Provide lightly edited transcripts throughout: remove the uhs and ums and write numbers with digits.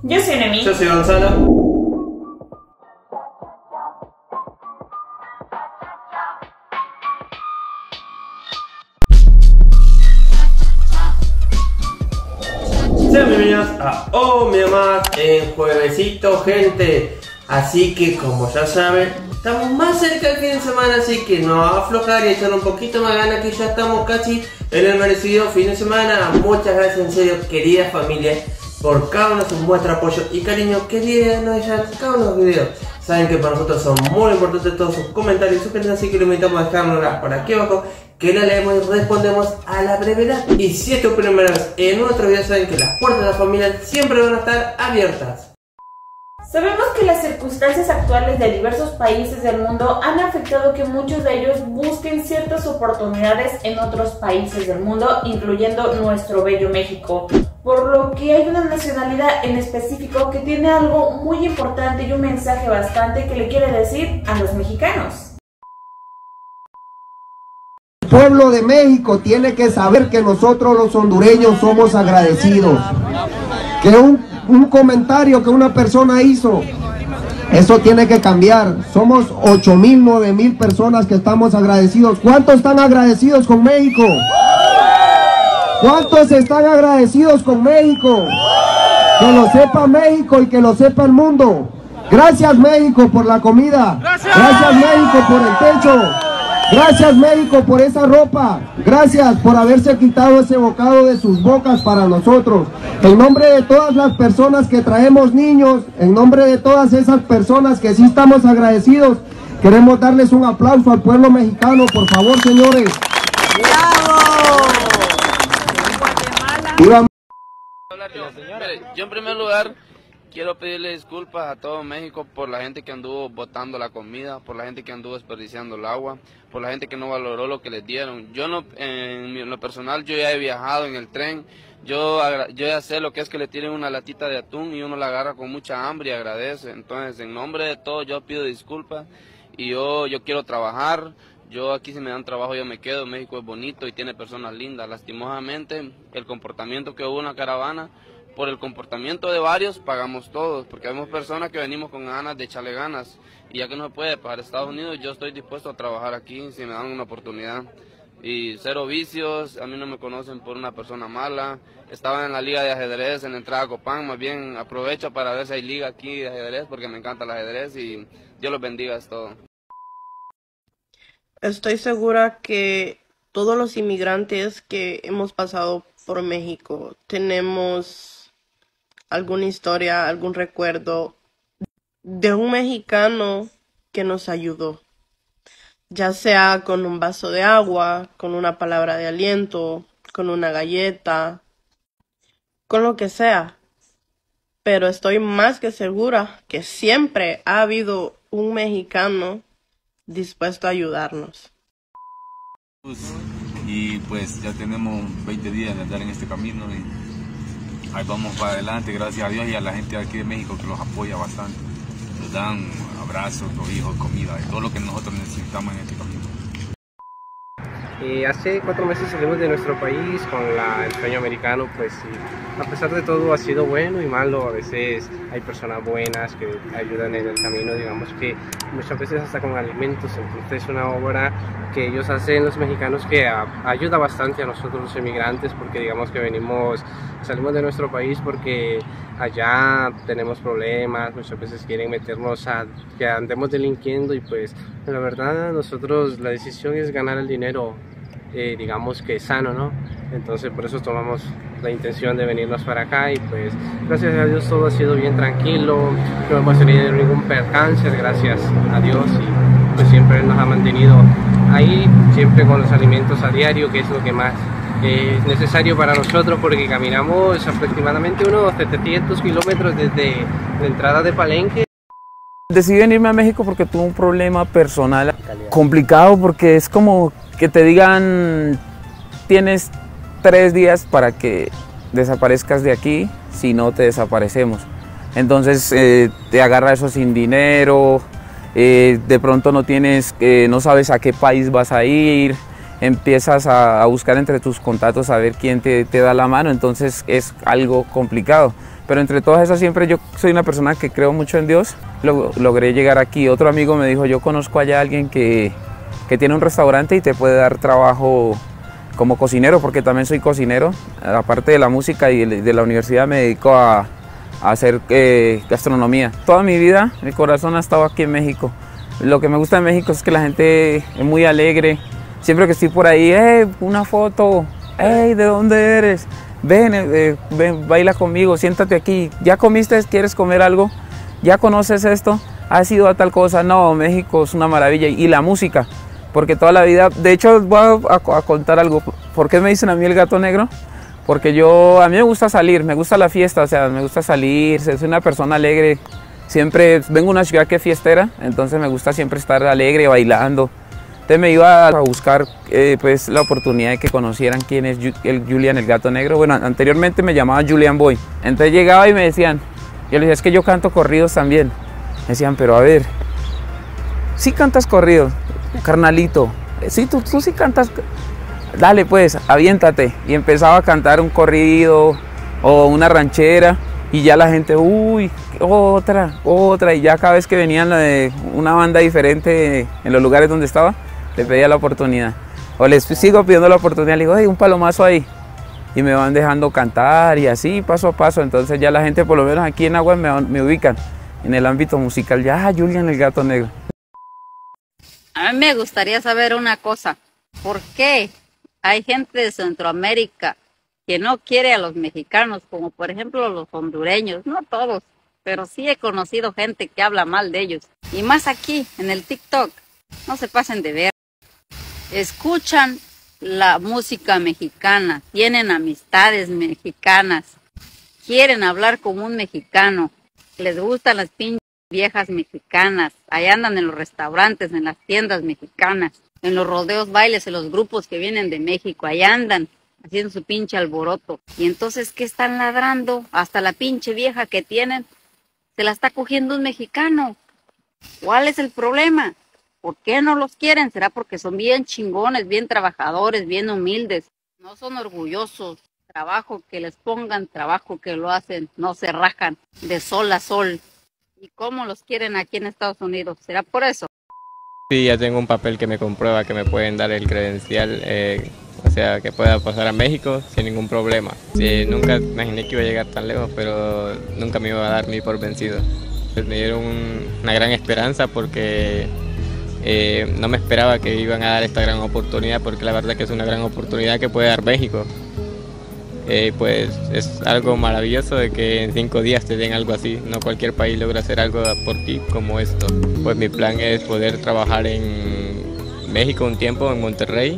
Yo soy Nemi. Yo soy Gonzalo. Sean bienvenidos a mi mamá en juevesito, gente. Así que como ya saben, estamos más cerca del fin de semana, así que no va a aflojar y echarle un poquito más ganas, que ya estamos casi en el merecido fin de semana. Muchas gracias en serio, querida familia, por cada uno de sus muestras, apoyo y cariño que nos dejan cada uno de los videos. Saben que para nosotros son muy importantes todos sus comentarios y sugerencias, así que lo invitamos a dejárnoslas por aquí abajo, que la leemos y respondemos a la brevedad. Y si es tu primera vez en nuestro video, saben que las puertas de la familia siempre van a estar abiertas. Sabemos que las circunstancias actuales de diversos países del mundo han afectado que muchos de ellos busquen ciertas oportunidades en otros países del mundo, incluyendo nuestro bello México. Por lo que hay una nacionalidad en específico que tiene algo muy importante y un mensaje bastante que le quiere decir a los mexicanos. El pueblo de México tiene que saber que nosotros los hondureños somos agradecidos. Que un comentario que una persona hizo, eso tiene que cambiar. Somos 8,000, 9,000 personas que estamos agradecidos. ¿Cuántos están agradecidos con México? ¿Cuántos están agradecidos con México? Que lo sepa México y que lo sepa el mundo. Gracias México por la comida. Gracias México por el techo. Gracias México por esa ropa. Gracias por haberse quitado ese bocado de sus bocas para nosotros. En nombre de todas las personas que traemos niños, en nombre de todas esas personas que sí estamos agradecidos, queremos darles un aplauso al pueblo mexicano, por favor, señores. ¡Bravo! ¡Viva! Mire, yo en primer lugar quiero pedirle disculpas a todo México por la gente que anduvo botando la comida, por la gente que anduvo desperdiciando el agua, por la gente que no valoró lo que les dieron. Yo no, en lo personal, yo ya he viajado en el tren, yo ya sé lo que es que le tiren una latita de atún y uno la agarra con mucha hambre y agradece. Entonces, en nombre de todos, yo pido disculpas y yo quiero trabajar. Yo aquí, si me dan trabajo, yo me quedo. México es bonito y tiene personas lindas. Lastimosamente, el comportamiento que hubo en la caravana, por el comportamiento de varios, pagamos todos, porque vemos personas que venimos con ganas de echarle ganas, y ya que no se puede para Estados Unidos, yo estoy dispuesto a trabajar aquí si me dan una oportunidad. Y cero vicios, a mí no me conocen por una persona mala. Estaba en la liga de ajedrez en la entrada a Copán, más bien aprovecho para ver si hay liga aquí de ajedrez, porque me encanta el ajedrez y Dios los bendiga, es todo. Estoy segura que todos los inmigrantes que hemos pasado por México tenemos alguna historia, algún recuerdo de un mexicano que nos ayudó, ya sea con un vaso de agua, con una palabra de aliento, con una galleta, con lo que sea. Pero estoy más que segura que siempre ha habido un mexicano dispuesto a ayudarnos. Y pues ya tenemos 20 días de andar en este camino y ahí vamos para adelante, gracias a Dios y a la gente de aquí de México que los apoya bastante. Nos dan abrazos, cobijos, comida, todo lo que nosotros necesitamos en este camino. Hace 4 meses salimos de nuestro país con el sueño americano, pues sí, a pesar de todo ha sido bueno y malo. A veces hay personas buenas que ayudan en el camino, digamos que muchas veces hasta con alimentos. Entonces es una obra que ellos hacen, los mexicanos, que ayuda bastante a nosotros los inmigrantes, porque digamos que salimos de nuestro país porque allá tenemos problemas, muchas veces quieren meternos a que andemos delinquiendo, y pues la verdad nosotros la decisión es ganar el dinero, digamos que sano, ¿no? Entonces por eso tomamos la intención de venirnos para acá, y pues gracias a Dios todo ha sido bien tranquilo, no hemos tenido ningún percance, gracias a Dios, y pues siempre nos ha mantenido ahí, siempre con los alimentos a diario, que es lo que más es necesario para nosotros, porque caminamos aproximadamente unos 700 kilómetros desde la entrada de Palenque. Decidí venirme a México porque tuve un problema personal complicado, porque es como que te digan tienes 3 días para que desaparezcas de aquí, si no te desaparecemos. Entonces te agarra eso sin dinero, de pronto no sabes a qué país vas a ir, empiezas a buscar entre tus contactos a ver quién te da la mano, entonces es algo complicado. Pero entre todas esas siempre yo soy una persona que creo mucho en Dios, logré llegar aquí. Otro amigo me dijo, yo conozco allá a alguien que tiene un restaurante y te puede dar trabajo como cocinero, porque también soy cocinero. Aparte de la música y de la universidad me dedico a hacer gastronomía. Toda mi vida mi corazón ha estado aquí en México. Lo que me gusta de México es que la gente es muy alegre. Siempre que estoy por ahí, una foto, ¿de dónde eres? Ven, baila conmigo, siéntate aquí. ¿Ya comiste? ¿Quieres comer algo? ¿Ya conoces esto? ¿Has ido a tal cosa? No, México es una maravilla. Y la música, porque toda la vida, de hecho voy a contar algo. ¿Por qué me dicen a mí el gato negro? Porque a mí me gusta salir, me gusta la fiesta, o sea, me gusta salir, soy una persona alegre. Siempre vengo a una ciudad que es fiestera, entonces me gusta siempre estar alegre, bailando. Entonces me iba a buscar pues la oportunidad de que conocieran quién es Julian el gato negro. Bueno, anteriormente me llamaba Julian Boy. Entonces llegaba y me decían, yo les decía, es que yo canto corridos también. Me decían, pero a ver, ¿sí cantas corridos, carnalito? Sí, tú sí cantas. Dale pues, aviéntate. Y empezaba a cantar un corrido o una ranchera y ya la gente, uy, otra. Y ya cada vez que venían una banda diferente en los lugares donde estaba, le pedía la oportunidad. O les sigo pidiendo la oportunidad, le digo, un palomazo ahí. Y me van dejando cantar y así, paso a paso. Entonces ya la gente, por lo menos aquí en Agua, me ubican en el ámbito musical. Ya, Julian el gato negro. A mí me gustaría saber una cosa. ¿Por qué hay gente de Centroamérica que no quiere a los mexicanos, como por ejemplo los hondureños? No todos, pero sí he conocido gente que habla mal de ellos. Y más aquí, en el TikTok. No se pasen de ver. Escuchan la música mexicana, tienen amistades mexicanas, quieren hablar como un mexicano, les gustan las pinches viejas mexicanas, ahí andan en los restaurantes, en las tiendas mexicanas, en los rodeos, bailes, en los grupos que vienen de México, ahí andan haciendo su pinche alboroto. Y entonces, ¿qué están ladrando? Hasta la pinche vieja que tienen se la está cogiendo un mexicano. ¿Cuál es el problema? ¿Por qué no los quieren? ¿Será porque son bien chingones, bien trabajadores, bien humildes? No son orgullosos. Trabajo que les pongan, trabajo que lo hacen, no se rajan de sol a sol. ¿Y cómo los quieren aquí en Estados Unidos? ¿Será por eso? Sí, ya tengo un papel que me comprueba que me pueden dar el credencial, o sea, que pueda pasar a México sin ningún problema. Sí, nunca imaginé que iba a llegar tan lejos, pero nunca me iba a dar ni por vencido. Pues me dieron una gran esperanza porque no me esperaba que iban a dar esta gran oportunidad, porque la verdad que es una gran oportunidad que puede dar México. Pues es algo maravilloso de que en 5 días te den algo así. No cualquier país logra hacer algo por ti como esto. Pues mi plan es poder trabajar en México un tiempo, en Monterrey,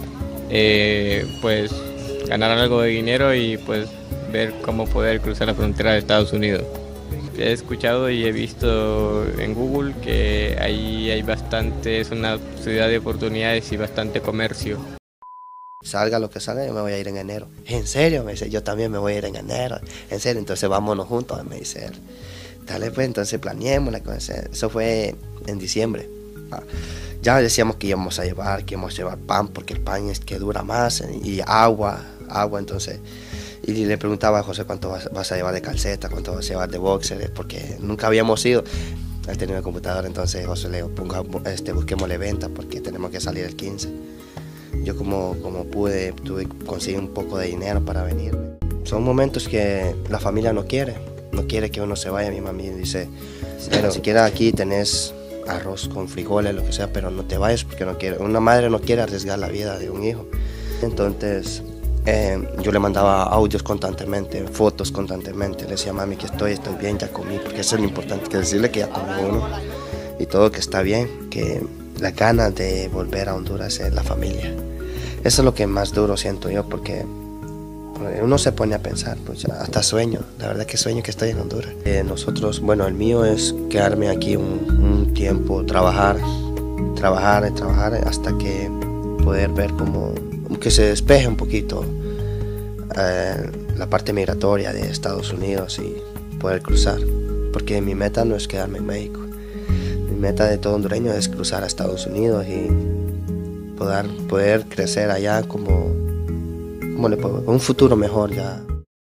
pues ganar algo de dinero y pues ver cómo poder cruzar la frontera de Estados Unidos. He escuchado y he visto en Google que ahí hay bastante, es una ciudad de oportunidades y bastante comercio. Salga lo que salga, yo me voy a ir en enero. ¿En serio? Me dice, yo también me voy a ir en enero. ¿En serio? Entonces vámonos juntos, me dice él. Dale pues, entonces planeemos. Eso fue en diciembre. Ya decíamos que íbamos a llevar pan, porque el pan es que dura más, y agua, entonces. Y le preguntaba a José cuánto vas a llevar de calceta, cuánto vas a llevar de boxer, porque nunca habíamos ido. Él tenía el computador, entonces José le dijo, busquémosle venta porque tenemos que salir el 15. Yo como pude, conseguí un poco de dinero para venirme. Son momentos que la familia no quiere que uno se vaya. Mi mami dice, pero siquiera aquí tenés arroz con frijoles, lo que sea, pero no te vayas porque no quiere. Una madre no quiere arriesgar la vida de un hijo. Entonces yo le mandaba audios constantemente, fotos constantemente. Le decía, mami, que estoy bien, ya comí, porque eso es lo importante, que decirle que ya comió uno y todo, que está bien, que la gana de volver a Honduras es la familia. Eso es lo que más duro siento yo, porque uno se pone a pensar, pues hasta sueño, la verdad que sueño que estoy en Honduras. Nosotros, bueno, el mío es quedarme aquí un tiempo, trabajar hasta que poder ver como que se despeje un poquito la parte migratoria de Estados Unidos y poder cruzar, porque mi meta no es quedarme en México. Mi meta de todo hondureño es cruzar a Estados Unidos y poder crecer allá como un futuro mejor ya.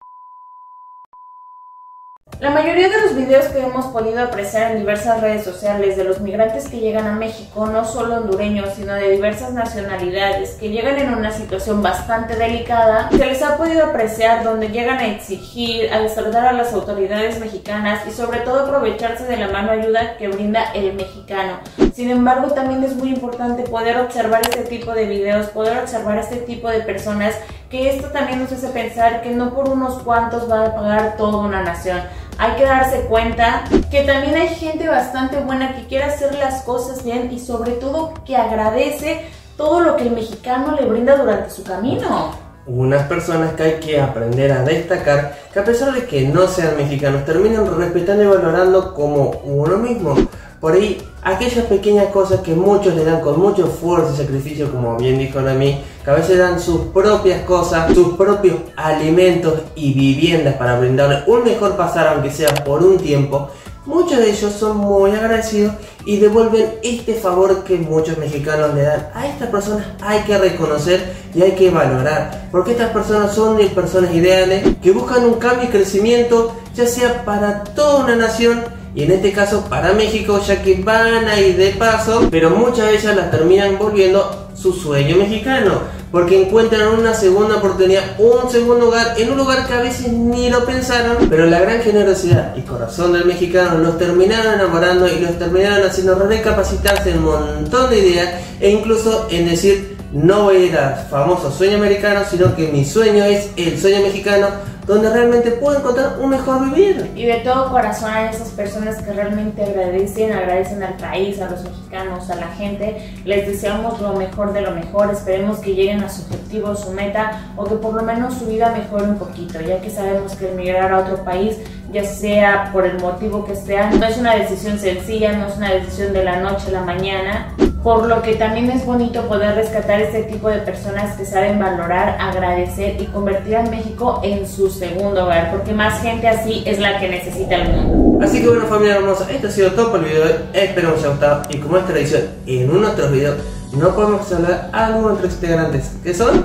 La mayoría de los videos que hemos podido apreciar en diversas redes sociales de los migrantes que llegan a México, no solo hondureños, sino de diversas nacionalidades, que llegan en una situación bastante delicada, se les ha podido apreciar donde llegan a exigir, a destratar a las autoridades mexicanas y sobre todo aprovecharse de la mano ayuda que brinda el mexicano. Sin embargo, también es muy importante poder observar este tipo de videos, poder observar este tipo de personas, que esto también nos hace pensar que no por unos cuantos va a pagar toda una nación. Hay que darse cuenta que también hay gente bastante buena que quiere hacer las cosas bien y sobre todo que agradece todo lo que el mexicano le brinda durante su camino. Unas personas que hay que aprender a destacar, que a pesar de que no sean mexicanos, terminan respetando y valorando como uno mismo. Por ahí, aquellas pequeñas cosas que muchos le dan con mucho esfuerzo y sacrificio, como bien dijo Noemí, que a veces dan sus propias cosas, sus propios alimentos y viviendas para brindarle un mejor pasar, aunque sea por un tiempo. Muchos de ellos son muy agradecidos y devuelven este favor que muchos mexicanos le dan. A estas personas hay que reconocer y hay que valorar, porque estas personas son personas ideales que buscan un cambio y crecimiento, ya sea para toda una nación, y en este caso para México, ya que van a ir de paso, pero muchas de ellas las terminan volviendo su sueño mexicano, porque encuentran una segunda oportunidad, un segundo hogar, en un lugar que a veces ni lo pensaron, pero la gran generosidad y corazón del mexicano los terminaron enamorando y los terminaron haciendo recapacitarse en un montón de ideas, e incluso en decir, no voy a ir al famoso sueño americano, sino que mi sueño es el sueño mexicano, donde realmente puedo encontrar un mejor vivir. Y de todo corazón a esas personas que realmente agradecen al país, a los mexicanos, a la gente, les deseamos lo mejor de lo mejor. Esperemos que lleguen a su objetivo, su meta, o que por lo menos su vida mejore un poquito, ya que sabemos que emigrar a otro país, ya sea por el motivo que sea, no es una decisión sencilla, no es una decisión de la noche a la mañana, por lo que también es bonito poder rescatar este tipo de personas que saben valorar, agradecer y convertir a México en su segundo hogar, porque más gente así es la que necesita el mundo. Así que bueno, familia hermosa, esto ha sido todo por el video de hoy, espero que os haya gustado, y como es tradición en un otro video, no podemos hablar a algunos de los integrantes, que son...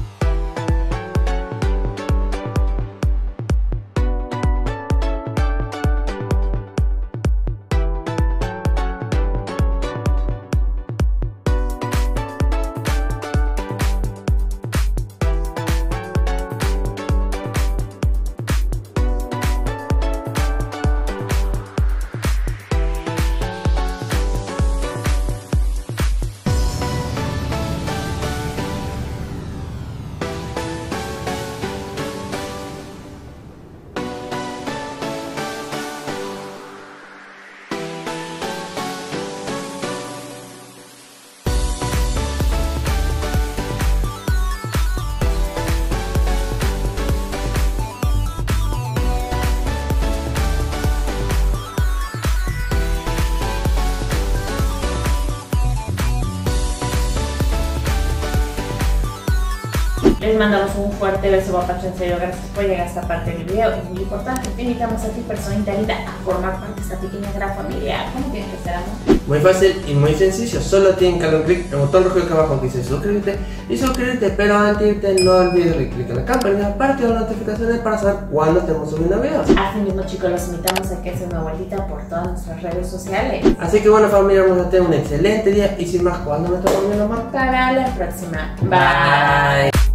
Les mandamos un fuerte beso, papacho, en serio, gracias por llegar a esta parte del video. Es muy importante, te invitamos a ti, personita linda, a formar parte de esta pequeña gran familia. ¿Cómo tiene que ser, amor? Muy fácil y muy sencillo, solo tienen que darle un clic en el botón rojo acá abajo que dice suscríbete y suscríbete, pero antes de irte no olvides darle clic en la campanita aparte de las notificaciones para saber cuándo estemos subiendo videos. Así mismo, chicos, los invitamos a que se una vueltita por todas nuestras redes sociales. Así que bueno, familia, vamos a tener un excelente día y sin más, ¿cuándo me está comiendo más? Para la próxima. Bye.